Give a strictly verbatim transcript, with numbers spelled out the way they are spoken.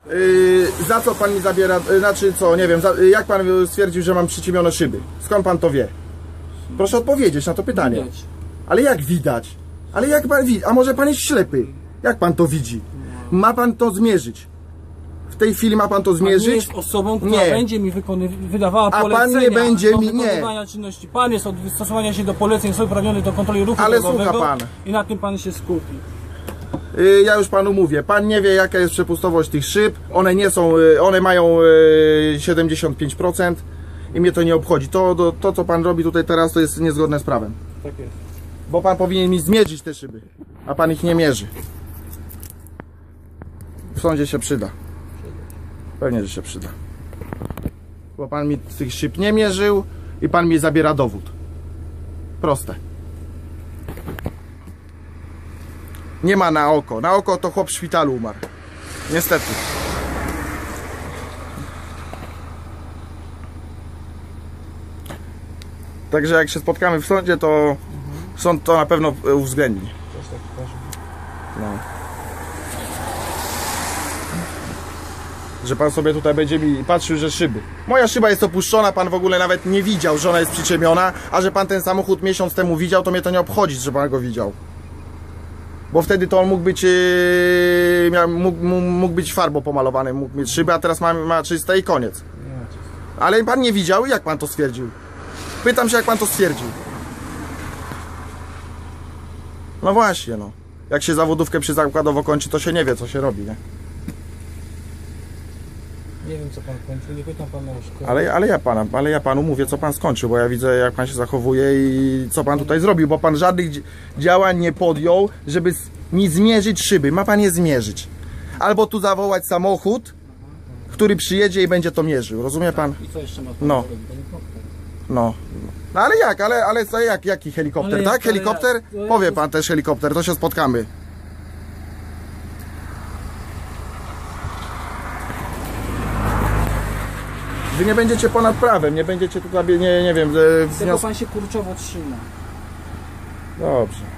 Yy, za co pan mi zabiera, yy, znaczy co, nie wiem, za, yy, jak pan stwierdził, że mam przyciemione szyby? Skąd pan to wie? Proszę odpowiedzieć na to pytanie. Widać. Ale jak widać? Ale jak pan widzi? A może pan jest ślepy? Jak pan to widzi? Ma pan to zmierzyć. W tej chwili ma pan to zmierzyć? Pan nie jest osobą, która nie. będzie mi wydawała A polecenia. pan nie będzie mi, nie. Czynności. Pan jest od stosowania się do poleceń, jest uprawniony do kontroli ruchu Ale drogowego. słucha pan. I na tym pan się skupi. Yy, ja już panu mówię, pan nie wie, jaka jest przepustowość tych szyb. One nie są, yy, one mają yy, siedemdziesiąt pięć procent i mnie to nie obchodzi. To, to, to, co pan robi tutaj teraz, to jest niezgodne z prawem. Tak jest. Bo pan powinien mi zmierzyć te szyby, a pan ich nie mierzy. W sądzie się przyda. Pewnie, że się przyda. Bo pan mi tych szyb nie mierzył i pan mi zabiera dowód. Proste. Nie ma na oko. Na oko to chłop w szpitalu umarł. Niestety. Także jak się spotkamy w sądzie, to mhm. sąd to na pewno uwzględni. No. Że pan sobie tutaj będzie mi patrzył, że szyby. Moja szyba jest opuszczona, pan w ogóle nawet nie widział, że ona jest przyciemiona, a że pan ten samochód miesiąc temu widział, to mnie to nie obchodzi, że pan go widział. Bo wtedy to on mógł być yy, miał, mógł, mógł być farbą pomalowany, mógł mieć szyby, a teraz ma, ma czyste i koniec. Ale pan nie widział i jak pan to stwierdził? Pytam się, jak pan to stwierdził. No właśnie, no. Jak się zawodówkę przyzakładowo kończy, to się nie wie, co się robi, nie? Nie wiem, co pan kończył, nie pytam pana o szkołę. Ale, ale, ja pana, ale ja panu mówię, co pan skończył, bo ja widzę, jak pan się zachowuje i co pan tutaj zrobił, bo pan żadnych działań nie podjął, żeby mi zmierzyć szyby. Ma pan je zmierzyć. Albo tu zawołać samochód, który przyjedzie i będzie to mierzył. Rozumie pan? I co jeszcze ma pan no. zrobić? No. No ale jak? Ale, ale co, jak, jaki helikopter, ale tak? Jest, helikopter? Ja, Powie pan też helikopter, to się spotkamy. Wy nie będziecie ponad prawem, nie będziecie tutaj, nie, nie wiem... Tylko pan się kurczowo trzyma. Dobrze.